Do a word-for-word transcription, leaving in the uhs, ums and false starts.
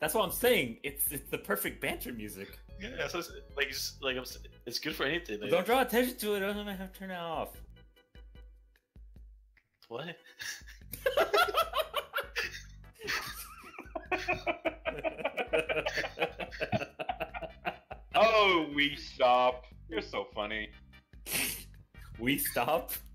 That's what I'm saying. It's it's the perfect banter music. Yeah, so it's, like it's like I'm, it's good for anything. Like, Don't draw attention to it. I'm gonna have to turn it off. What? Oh, we stop. You're so funny. We stop.